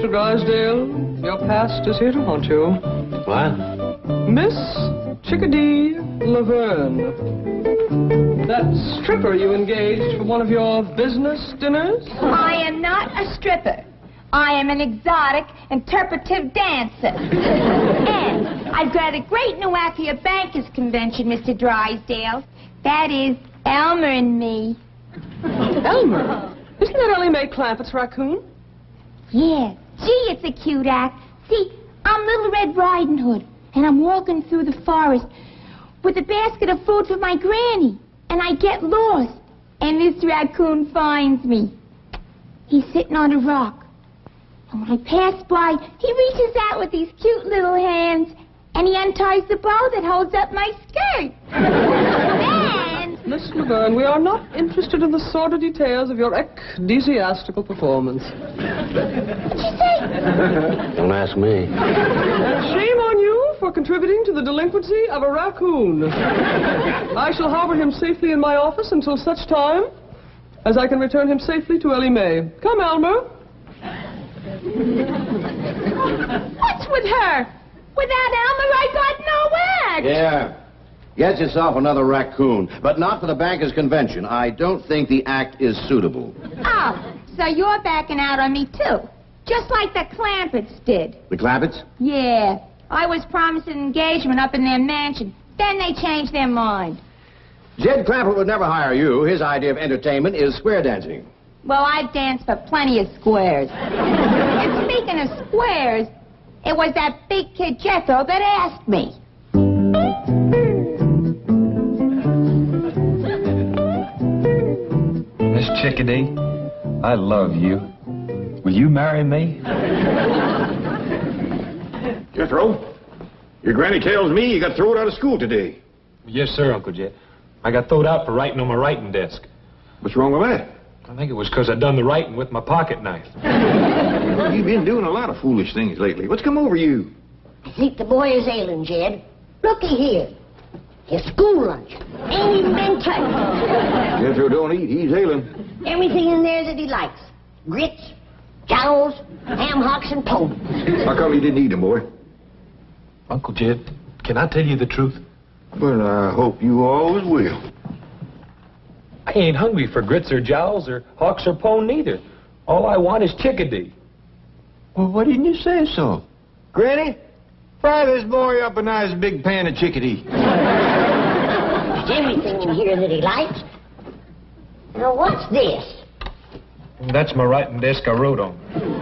Mr. Drysdale. Your past is here to haunt you. What? Miss Chickadee Laverne. That stripper you engaged for one of your business dinners? I am not a stripper. I am an exotic interpretive dancer. And I've got a great new act for your bankers convention, Mr. Drysdale. That is Elmer and me. Elmer? Isn't that Ellie Mae Clampett's raccoon? Yeah. Gee, it's a cute act. See, I'm Little Red Riding Hood, and I'm walking through the forest with a basket of food for my granny, and I get lost, and this raccoon finds me. He's sitting on a rock, and when I pass by, he reaches out with these cute little hands, and he unties the bow that holds up my skirt. Then... Miss Laverne, we are not interested in the sordid details of your ecclesiastical performance. What'd you say? Don't ask me. And shame on you for contributing to the delinquency of a raccoon. I shall harbor him safely in my office until such time as I can return him safely to Ellie Mae. Come, Elmer. What's with her? Without Elmer, I got no act. Yeah. Get yourself another raccoon, but not for the bankers' convention. I don't think the act is suitable. Oh, so you're backing out on me, too. Just like the Clampetts did. The Clampetts? Yeah. I was promised an engagement up in their mansion. Then they changed their mind. Jed Clampett would never hire you. His idea of entertainment is square dancing. Well, I've danced for plenty of squares. And speaking of squares, it was that big kid Jethro that asked me. Miss Chickadee, I love you. Will you marry me? Jethro, your granny tells me you got thrown out of school today. Yes, sir, Uncle Jed. I got thrown out for writing on my writing desk. What's wrong with that? I think it was because I done the writing with my pocket knife. Well, you've been doing a lot of foolish things lately. What's come over you? I think the boy is ailing, Jed. Looky here. His school lunch ain't even been touched. Jethro don't eat. He's ailing. Everything in there that he likes. Grits, jowls, ham hocks, and pone. How come you didn't eat them, boy? Uncle Jed, can I tell you the truth? Well, I hope you always will. I ain't hungry for grits or jowls or hawks or pone neither. All I want is Chickadee. Well, why didn't you say so? Granny, fry this boy up a nice big pan of chickadee. There's everything in here that he likes. Now, what's this? That's my writing desk I wrote on.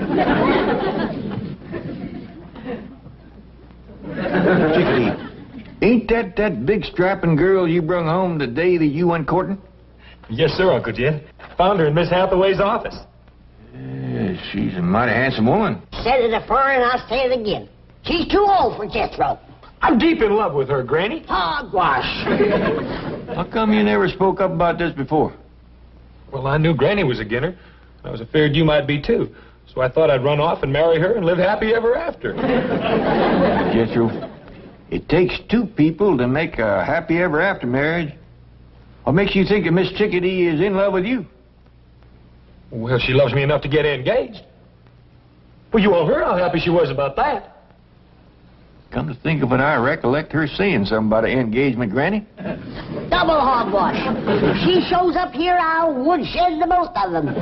Chickadee, ain't that big strapping girl you brung home the day that you went courting? Yes, sir, Uncle Jed. Found her in Miss Hathaway's office. Yeah, she's a mighty handsome woman. Said it afore and I'll say it again. She's too old for Jethro. I'm deep in love with her, Granny. Hogwash. How come you never spoke up about this before? Well, I knew Granny was a ginner. I was afraid you might be, too. So I thought I'd run off and marry her and live happy ever after. Jethro, it takes two people to make a happy ever after marriage. What makes you think that Miss Chickadee is in love with you? Well, she loves me enough to get engaged. Well, you all heard how happy she was about that. Come to think of it, I recollect her saying something about an engagement, Granny. Double hogwash. If she shows up here, I'll woodshed the both of them.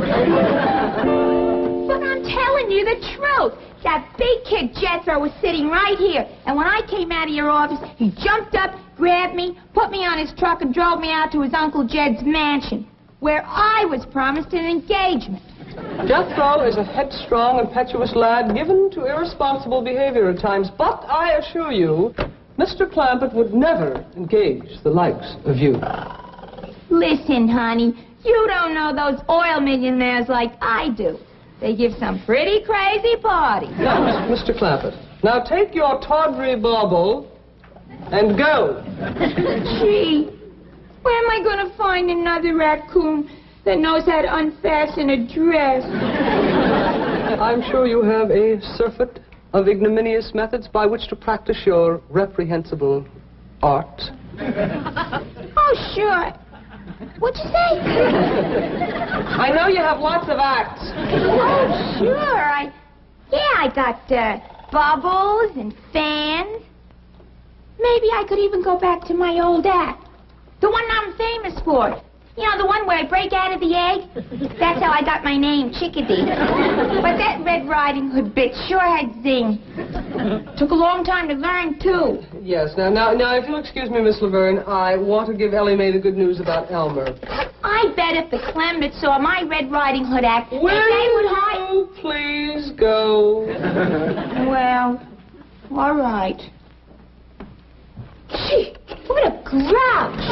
But I'm telling you the truth. That big kid Jethro was sitting right here. And when I came out of your office, he jumped up, grabbed me, put me on his truck, and drove me out to his Uncle Jed's mansion, where I was promised an engagement. Jethro is a headstrong, impetuous lad given to irresponsible behavior at times, but I assure you, Mr. Clampett would never engage the likes of you. Listen, honey, you don't know those oil millionaires like I do. They give some pretty crazy parties. Now, Mr. Clampett, now take your tawdry bauble and go. Gee, where am I going to find another raccoon that knows how to unfasten a dress? I'm sure you have a surfeit of ignominious methods by which to practice your reprehensible art. Oh, sure. What'd you say? I know you have lots of acts. Oh, sure. Yeah, I got bubbles and fans. Maybe I could even go back to my old act. The one I'm famous for. You know, the one where I break out of the egg? That's how I got my name, Chickadee. But that Red Riding Hood bit sure had zing. Took a long time to learn, too. Yes, now, if you'll excuse me, Miss Laverne, I want to give Ellie Mae the good news about Elmer. I bet if the Clemberts saw my Red Riding Hood act, they would hide... Will you please go? Well, all right. Gee, what a grouch!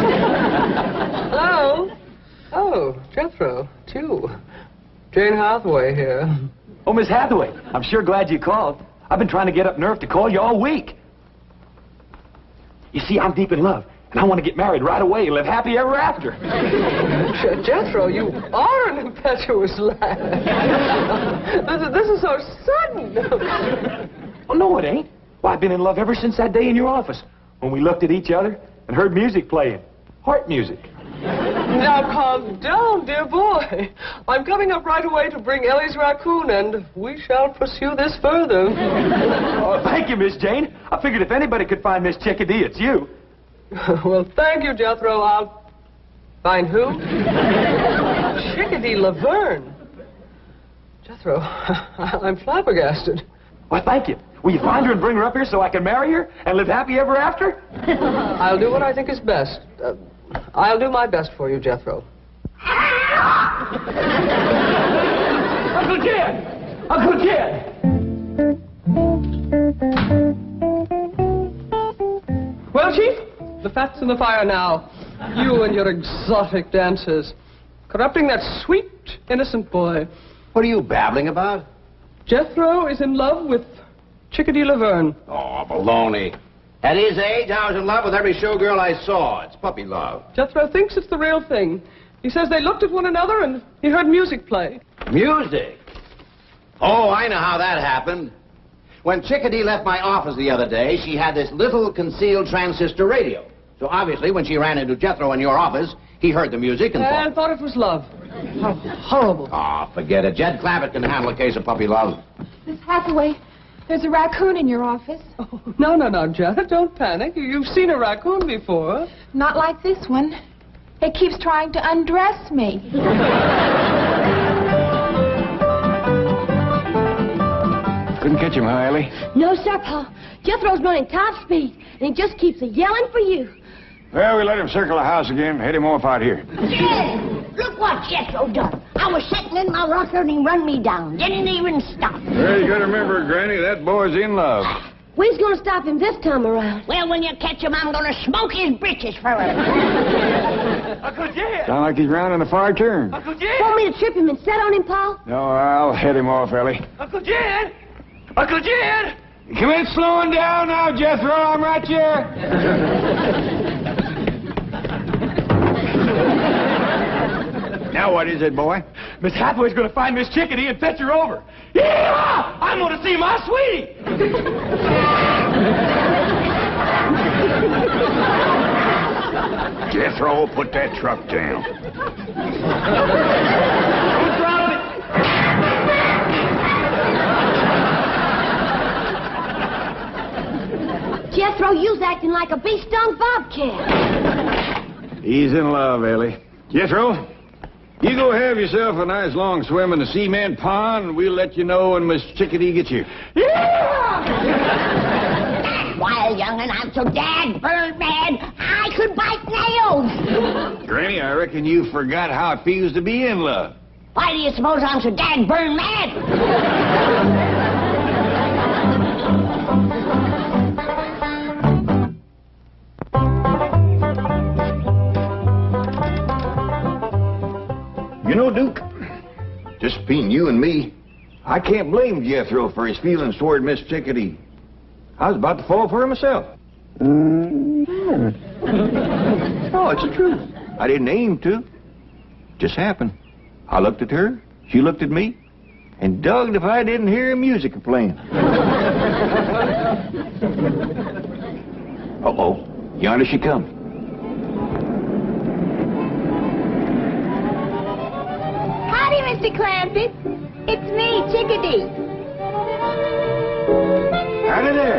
Oh, Jethro, it's you. Jane Hathaway here. Oh, Miss Hathaway, I'm sure glad you called. I've been trying to get up nerve to call you all week. You see, I'm deep in love, and I want to get married right away and live happy ever after. Jethro, you are an impetuous lad. This is so sudden. Oh, no, it ain't. Well, I've been in love ever since that day in your office when we looked at each other and heard music playing. Heart music. Now, calm down, dear boy. I'm coming up right away to bring Ellie's raccoon, and we shall pursue this further. Oh, thank you, Miss Jane. I figured if anybody could find Miss Chickadee, it's you. Well, thank you, Jethro. I'll... Find who? Chickadee Laverne. Jethro, I'm flabbergasted. Why, thank you. Will you find her and bring her up here so I can marry her and live happy ever after? I'll do what I think is best. I'll do my best for you, Jethro. Uncle Jed! Uncle Jed! Well, Chief, the fat's in the fire now. You and your exotic dances. Corrupting that sweet, innocent boy. What are you babbling about? Jethro is in love with Chickadee Laverne. Oh, baloney. At his age, I was in love with every showgirl I saw. It's puppy love. Jethro thinks it's the real thing. He says they looked at one another and he heard music play. Music? Oh, I know how that happened. When Chickadee left my office the other day, she had this little concealed transistor radio. So obviously, when she ran into Jethro in your office, he heard the music and thought it was love. How horrible. Oh, forget it. Jed Clampett can handle a case of puppy love. Miss Hathaway, there's a raccoon in your office. Oh, no, Jed. Don't panic. You've seen a raccoon before. Not like this one. It keeps trying to undress me. Couldn't catch him, huh, Ellie? No, sir, Pa. Jethro's running top speed, and he just keeps yelling for you. Well, we let him circle the house again. Head him off out here. Jed, look what Jethro done. I was sitting in my rocker and he run me down. Didn't even stop. Well, you gotta remember, Granny, that boy's in love. We's gonna stop him this time around. Well, when you catch him, I'm gonna smoke his britches for him. Uncle Jed! Sound like he's rounding a far turn. Uncle Jed! Want me to trip him and set on him, Pa? No, I'll head him off, Ellie. Uncle Jed! Uncle Jed! Commit slowing down now, Jethro. I'm right here. Now what is it, boy? Miss Hathaway's going to find Miss Chickadee and fetch her over. Yeah! I'm going to see my sweetie! Jethro, put that truck down. What's wrong with it? Jethro, you's acting like a bee-stung bobcat. He's in love, Ellie. Jethro, you go have yourself a nice long swim in the cement pond, and we'll let you know when Miss Chickadee gets here. Yeah! Wild young'un, I'm so dad-burned mad, I could bite nails. Granny, I reckon you forgot how it feels to be in love. Why do you suppose I'm so dad-burned mad? You know, Duke, just between you and me, I can't blame Jethro for his feelings toward Miss Chickadee. I was about to fall for her myself. No, it's the truth. I didn't aim to. Just happened. I looked at her, she looked at me, and dogged if I didn't hear music playing. Uh-oh, yonder she comes. Howdy, Mr. Clampett. It's me, Chickadee. Out of there.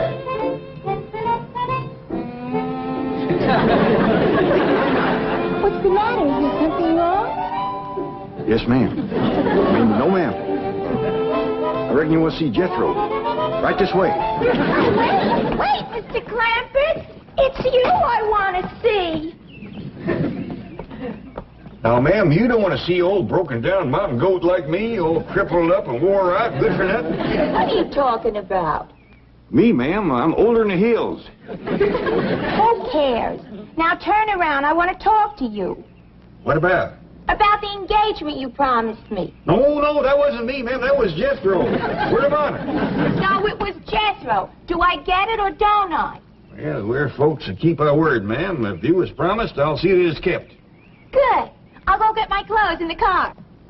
What's the matter? Is there something wrong? Yes, ma'am. No, ma'am. I reckon you want to see Jethro. Right this way. Wait, Mr. Clampett. It's you I want to see. Now, ma'am, you don't want to see old broken-down mountain goat like me, all crippled up and wore out, good for nothing? What are you talking about? Me, ma'am, I'm older in the hills. Who cares? Now turn around. I want to talk to you. What about? About the engagement you promised me. No, that wasn't me, ma'am. That was Jethro. Word of honor. No, it was Jethro. Do I get it or don't I? Well, we're folks that keep our word, ma'am. If you was promised, I'll see that it's kept. Good. I'll go get my clothes in the car.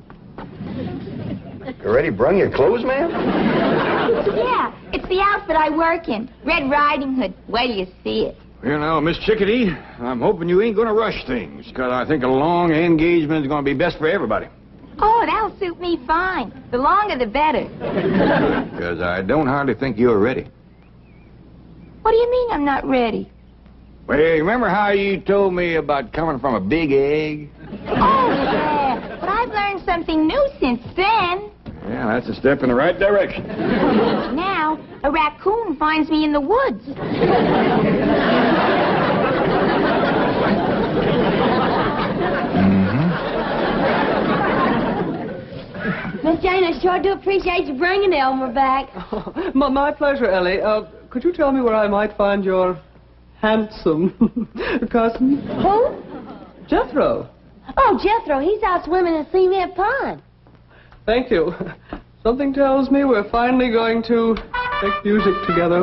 You already brung your clothes, ma'am? Yeah, it's the outfit I work in. Red Riding Hood. Where do you see it? Well, now, Miss Chickadee, I'm hoping you ain't going to rush things, because I think a long engagement is going to be best for everybody. Oh, that'll suit me fine. The longer the better. Because I don't hardly think you're ready. What do you mean I'm not ready? Well, you remember how you told me about coming from a big egg? Oh, yeah. But I've learned something new since then. Yeah, that's a step in the right direction. Now, a raccoon finds me in the woods. Miss Jane, I sure do appreciate you bringing Elmer back. Oh, my pleasure, Ellie. Could you tell me where I might find your handsome cousin? Who? Jethro. Oh, Jethro, he's out swimming in Cement Pond. Thank you. Something tells me we're finally going to make music together.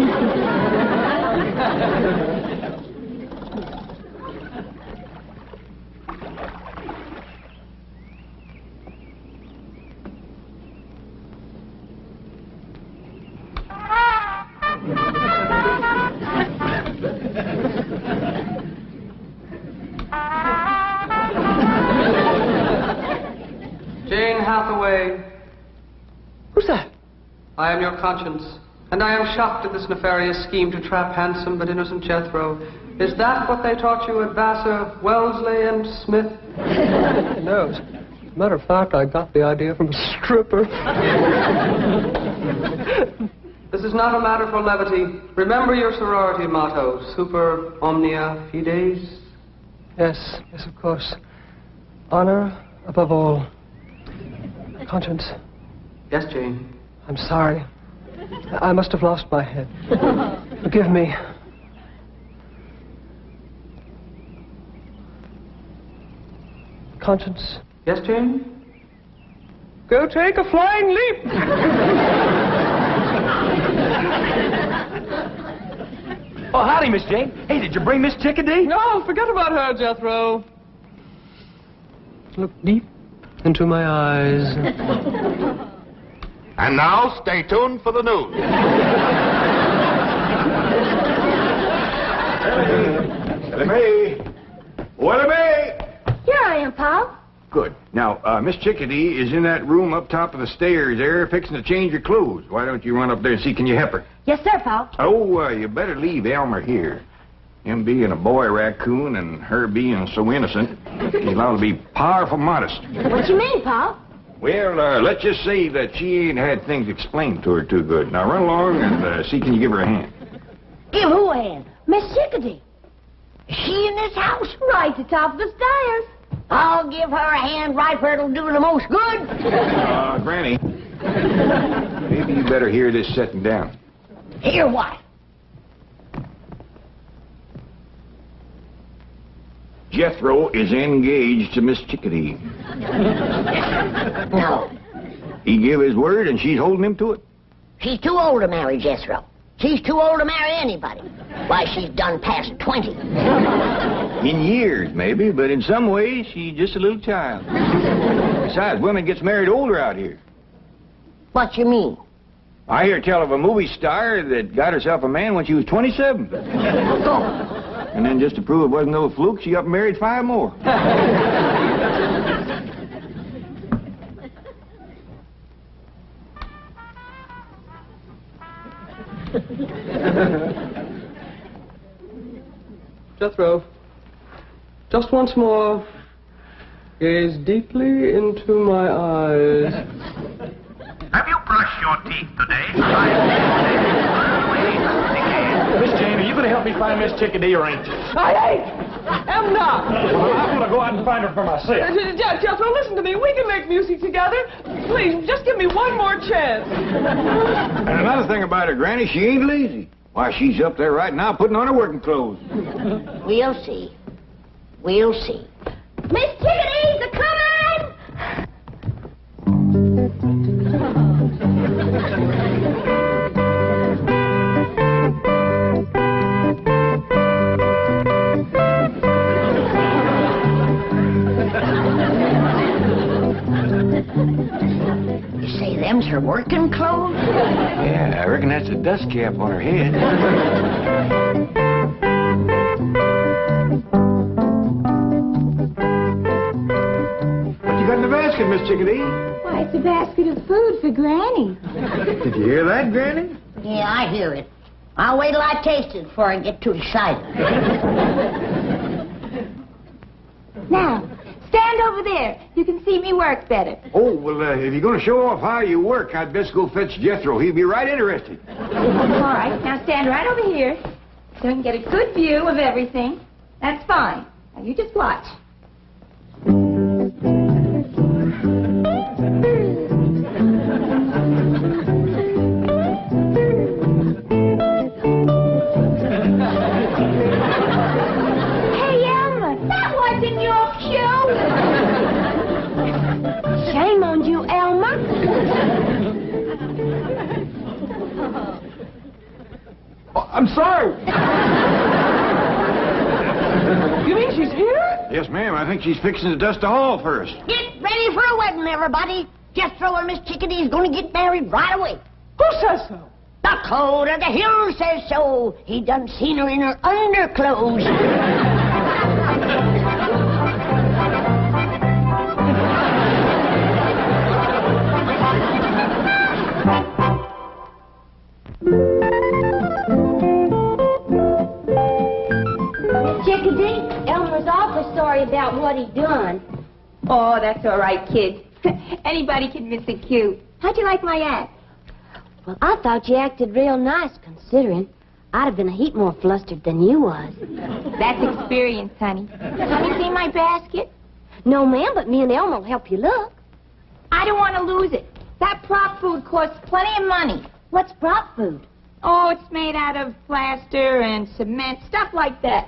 Jane Hathaway. Who's that? I am your conscience, and I am shocked at this nefarious scheme to trap handsome but innocent Jethro. Is that what they taught you at Vassar, Wellesley, and Smith? No. As a matter of fact, I got the idea from a stripper. This is not a matter for levity. Remember your sorority motto, super omnia fides. Yes, of course. Honor above all. Conscience. Yes, Jane. I'm sorry. I must have lost my head. Forgive me. Conscience. Yes, Jane? Go take a flying leap! Oh, howdy, Miss Jane. Hey, did you bring Miss Chickadee? No, forget about her, Jethro. Look deep into my eyes. And now, stay tuned for the news. Ellie Mae! Here I am, Pop. Good. Now, Miss Chickadee is in that room up top of the stairs there, fixing to change her clothes. Why don't you run up there and see, can you help her? Yes, sir, Pop. Oh, you better leave Elmer here. Him being a boy raccoon and her being so innocent, he's allowed to be powerful modest. What you mean, Pop? Well, let's just say that she ain't had things explained to her too good. Now, run along and see, can you give her a hand? Give who a hand? Miss Chickadee. Is she in this house? Right at the top of the stairs. I'll give her a hand right where it'll do the most good. Granny, maybe you better hear this setting down. Hear what? Jethro is engaged to Miss Chickadee. No. He gave his word, and she's holding him to it. She's too old to marry Jethro. She's too old to marry anybody. Why, she's done past 20. In years, maybe, but in some ways, she's just a little child. Besides, women gets married older out here. What you mean? I hear tell of a movie star that got herself a man when she was 27. And then just to prove it wasn't no fluke, she up and married 5 more. Jethro, just once more, gaze deeply into my eyes. Have you brushed your teeth today? Miss Jane, are you going to help me find Miss Chickadee or ain't you? I'm not. Well, I'm going to go out and find her for myself. Jethro, listen to me. We can make music together. Please, just give me one more chance. And another thing about her, Granny, she ain't lazy. Why, she's up there right now putting on her working clothes. We'll see. We'll see. Miss Chickadee's a-coming! You say them's her working clothes? Yeah, I reckon that's a dust cap on her head. What you got in the basket, Miss Chickadee? Why, it's a basket of food for Granny. Did you hear that, Granny? Yeah, I hear it. I'll wait till I taste it before I get too excited. Now, stand over there. You can see me work better. Oh, well, if you're going to show off how you work, I'd best go fetch Jethro. He'd be right interested. All right, now stand right over here so I can get a good view of everything. That's fine. Now, you just watch. Hey, Elmer, that wasn't your cue. Shame on you, Elmer. Oh, I'm sorry. You mean she's here? Yes, ma'am. I think she's fixing to dust the hall first. Get ready for a wedding, everybody. Jethro and Miss Chickadee's going to get married right away. Who says so? The code of the hill says so. He done seen her in her underclothes. Chickadee, Elmer's awful sorry about what he done. Oh, that's all right, kid. Anybody can miss a cue. How'd you like my act? Well, I thought you acted real nice, considering I'd have been a heap more flustered than you was. That's experience, honey. Have you seen my basket? No, ma'am, but me and Elmer will help you look. I don't want to lose it. That prop food costs plenty of money. What's prop food? Oh, it's made out of plaster and cement, stuff like that.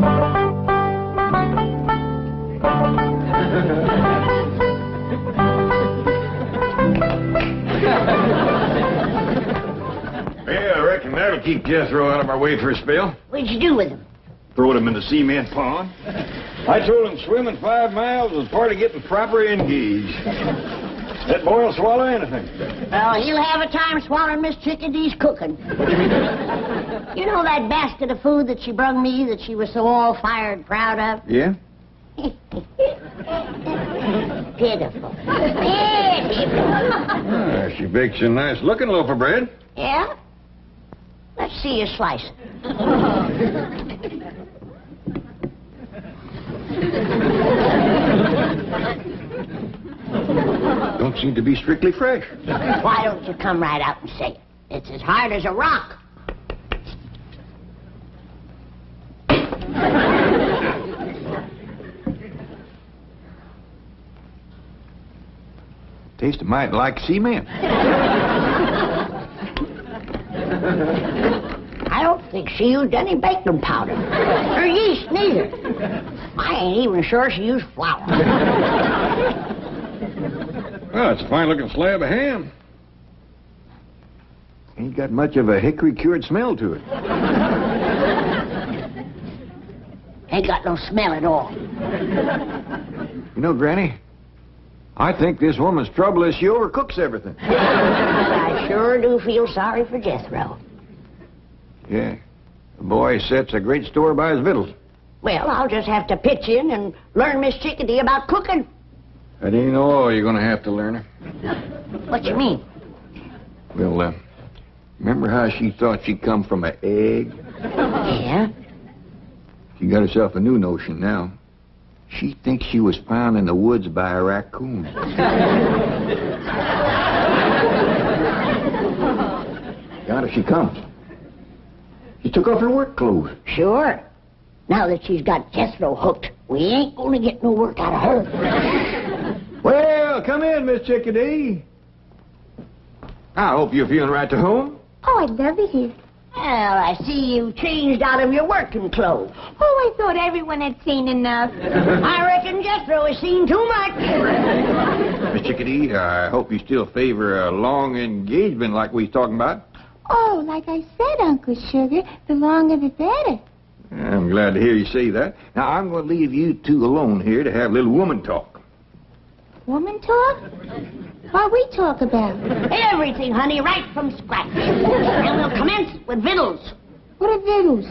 Yeah, I reckon that'll keep Jethro out of our way for a spell. What'd you do with him? Throwed him in the cement pond. I told him swimming 5 miles was part of getting proper engaged. That boy will swallow anything. Well, he'll have a time swallowing Miss Chickadee's cooking. What do you mean? You know that basket of food that she brung me that she was so all-fired proud of? Yeah? Pitiful. Pitiful. She bakes a nice-looking loaf of bread. Yeah? Let's see you slice it. Don't seem to be strictly fresh. Why don't you come right out and say it? It's as hard as a rock. Tastes a mite like cement. I don't think she used any baking powder. Or yeast, neither. I ain't even sure she used flour. Well, it's a fine-looking slab of ham. Ain't got much of a hickory-cured smell to it. Ain't got no smell at all. You know, Granny, I think this woman's trouble is she overcooks everything. I sure do feel sorry for Jethro. Yeah. The boy sets a great store by his victuals. Well, I'll just have to pitch in and learn Miss Chickadee about cooking. That ain't all you're going to have to learn her. What you mean? Well, Remember how she thought she come from an egg? Yeah? She got herself a new notion now. She thinks she was found in the woods by a raccoon. Yonder she comes. She took off her work clothes. Sure. Now that she's got Jethro hooked, we ain't gonna get no work out of her. Well, come in, Miss Chickadee. I hope you're feeling right to home. Oh, I love it here. Well, I see you changed out of your working clothes. Oh, I thought everyone had seen enough. I reckon Jethro has seen too much. Miss Chickadee, I hope you still favor a long engagement like we was talking about. Oh, like I said, Uncle Sugar, the longer the better. I'm glad to hear you say that. Now, I'm going to leave you two alone here to have a little woman talk. Woman talk? What we talk about? Everything, honey, right from scratch. And we'll commence with victuals. What are victuals?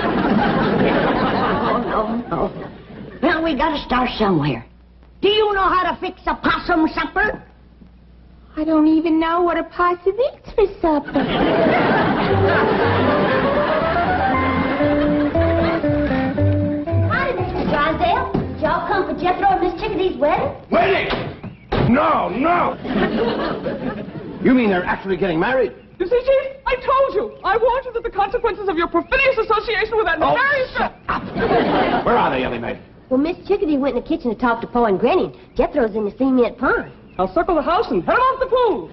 No. Well, we gotta start somewhere. Do you know how to fix a possum supper? I don't even know what a possum eats for supper. Howdy, Mr. Drysdale. Did y'all come for Jethro and Miss Chickadee's wedding? Wedding? No. You mean they're actually getting married? You see, Chief, I told you. I warned you that the consequences of your perfidious association with that nefarious... Where are they, Ellie Mae? Well, Miss Chickadee went in the kitchen to talk to Pa and Granny. Jethro's in the cement pond. I'll circle the house and head off the pool.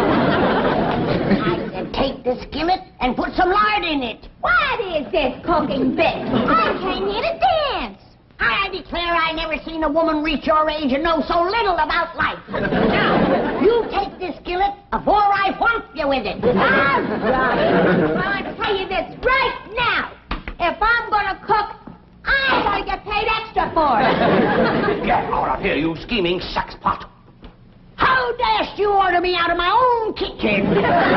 I said take the skillet and put some lard in it. What is this cooking bit? I came here to dance. I declare I never seen a woman reach your age and know so little about life. Now, you take this skillet before I whomp you with it. All right. Well, I tell you this right now. If I'm going to cook, I got to get paid extra for it. Get out of here, you scheming saxpot. How dashed you order me out of my own kitchen?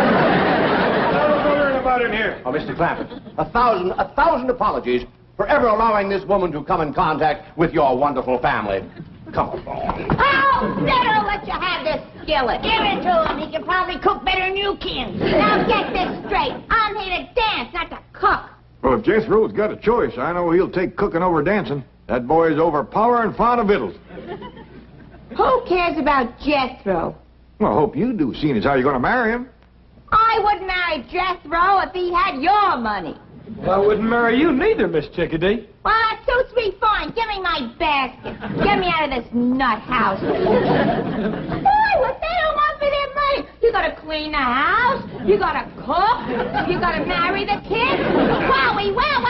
Don't about in here. Oh, Mr. Clampett, a thousand apologies for ever allowing this woman to come in contact with your wonderful family. Come on. Oh, better let you have this skillet. Give it to him. He can probably cook better than you can. Now get this straight. I'm here to dance, not to cook. Well, if Jethro's got a choice, I know he'll take cooking over dancing. That boy is overpowering fond of victuals. Who cares about Jethro? Well, I hope you do, seeing as how you're going to marry him. I wouldn't marry Jethro if he had your money. Well, I wouldn't marry you neither, Miss Chickadee. Well, that suits me fine. Give me my basket. Get me out of this nut house. Boy, what they don't want for their money? You gotta clean the house. You gotta cook. You gotta marry the kids. Wowie, wow.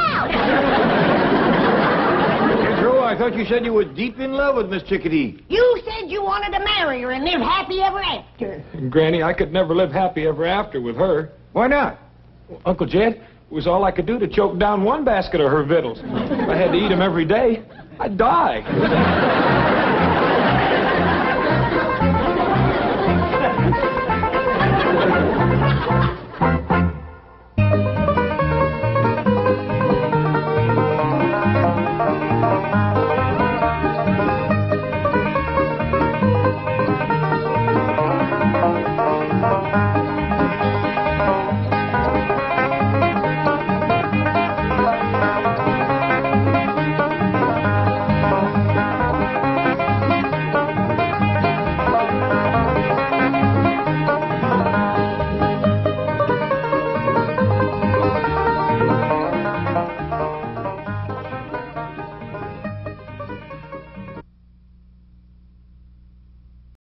Jethro, I thought you said you were deep in love with Miss Chickadee. You said you wanted to marry her and live happy ever after. Granny, I could never live happy ever after with her. Why not? Uncle Jed, it was all I could do to choke down one basket of her victuals. If I had to eat them every day, I'd die.